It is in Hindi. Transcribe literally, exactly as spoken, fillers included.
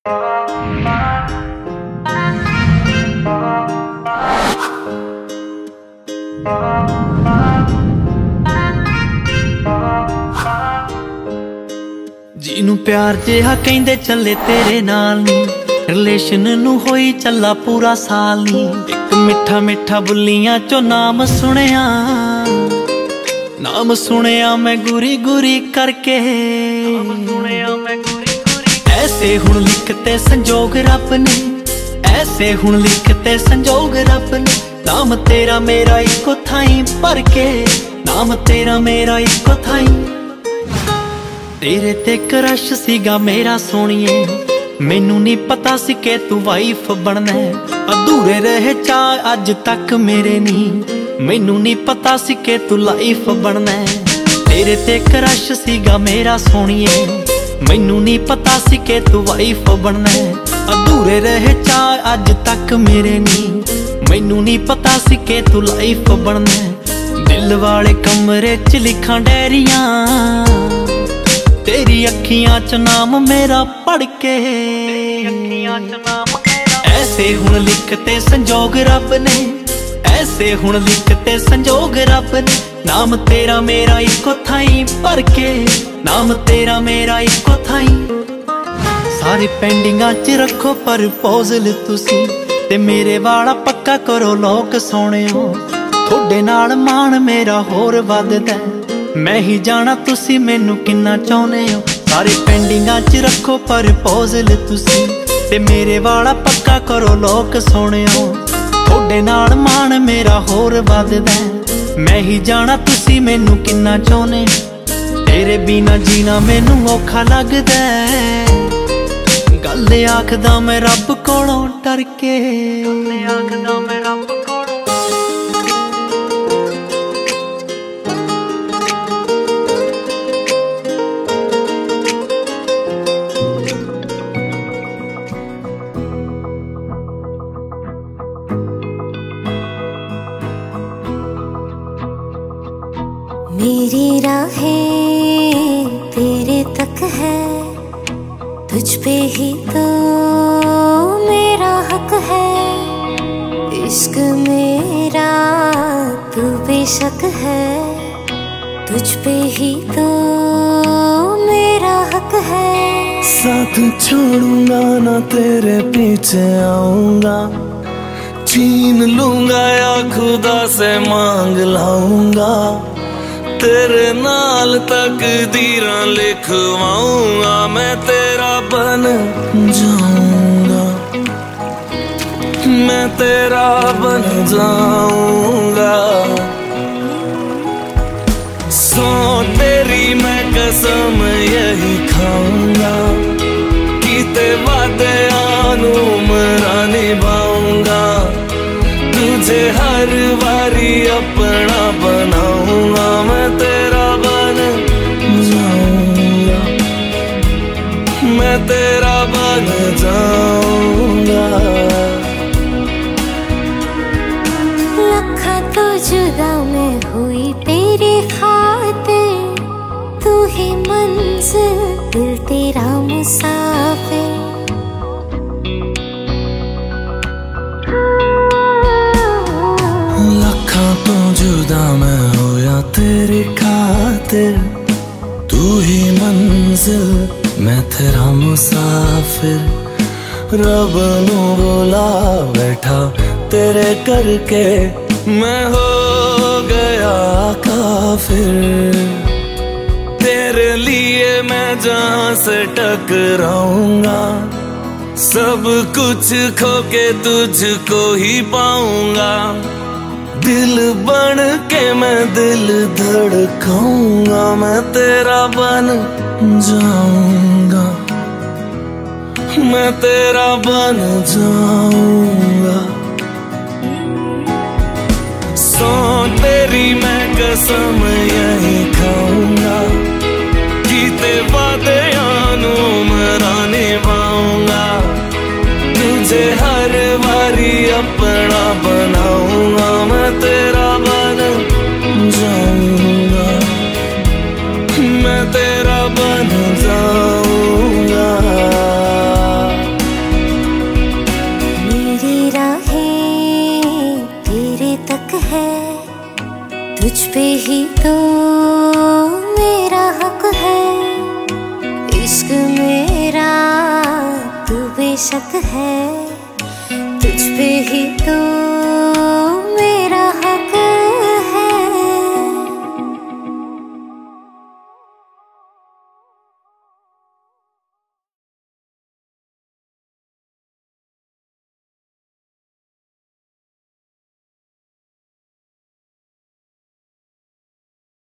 जीनू प्यार जिहा कहंदे चले तेरे नाल नी, रिलेशन नू होई चला पूरा साल नी। एक मिठा मिठा बुलियां चो नाम सुनिया, नाम सुनिया मैं गुरी गुरी करके। ऐसे हुण लिखते संजोग रब ने, ऐसे हुण लिखते संजोग रब ने। नाम तेरा मेरा इको थाई भर के, नाम तेरा मेरा इको थाई। तेरे ते क्रश सीगा मेरा सोनिए, मैनू नहीं पता सी के तू वाइफ बनना। अधूरे रहे चाह अज तक मेरे नी, मैनू नहीं पता सी के तू लाइफ बनना। तेरे ते क्रश सीगा मेरा सोनिए, मैनू नहीं पता सी के तू वाइफ बनना। अधूरे रहे चाह अज तक मेरे नी, मैनू नहीं पता सी के तू लाइफ बनना। दिल वाले कमरे च लिखां डायरियां, तेरी अखियां च नाम मेरा पढ़ के। ऐसे हुण लिखते संजोग रब ने, ऐसे हुण लिखते संजोग रब ने। नाम तेरा मेरा इको थाई भर के, नाम तेरा मेरा इको थाई। सारे पेंडिंगां च रखो प्रपोजल तुसी, ते मेरे वाला पक्का करो लोक सोहणियो। थोड़े नाल मान मेरा होर वधदा, मैं ही जाना तुसी मैनू किन्ना चाहुंदे हो। सारे पेंडिंगां च रखो प्रपोजल तुसी, ते मेरे वाला पक्का करो लोक सोहणियो। थोड़े नाल मान मेरा होर वधदा, मैं ही जाना तुसी मैनू किन्ना चाहुंदे हो। तेरे बिना जीना मैनू औखा लगदा, गल आखदा मैं रब कोलों डर के। आखदा मैं रब कोलों। मेरी राहें तेरे तक है, तुझ पे ही तो मेरा हक है। इश्क मेरा तू बेशक है, तुझ पे ही तो मेरा हक है। साथ छोड़ूंगा ना तेरे पीछे आऊंगा, छीन लूंगा या खुदा से मांग लाऊंगा। तेरे नाल तकदीरां लिखवाऊंगा, मैं तेरा बन जाऊंगा, मैं तेरा बन जाऊंगा। सौ तेरी मैं कसम यही खाऊंगा, कीते वादे आनू मरा निभाऊंगा। तुझे हर बारी अपना बनाऊंगा, मैं तेरा बन जाऊंगा, मैं तेरा बन जाऊंगा। लखा तो जुदा मैं हुई तेरे खातिर, तू ही मंजिल दिल तेरा मुसाफिर। तो जुदा मैं होया तेरी खातिर, तू ही मंजिल मैं तेरा मुसाफिर। रब नू बोला बैठा तेरे करके, मैं हो गया काफिर। तेरे लिए मैं जहां से टकराऊंगा, सब कुछ खो के तुझको ही पाऊंगा। दिल बन के मैं दिल धड़काऊंगा, मैं तेरा बन जाऊंगा, मैं तेरा बन जाऊंगा। सौ तेरी मैं कसम यही खाऊंगा, कीते वादे आनू मरा निभाऊंगा। तुझे हर बारी अपना बनाऊंगा, मैं तेरा बन जाऊंगा, मैं तेरा बन जाऊंगा। ही तो मेरा हक है, इश्क मेरा तू बेशक है।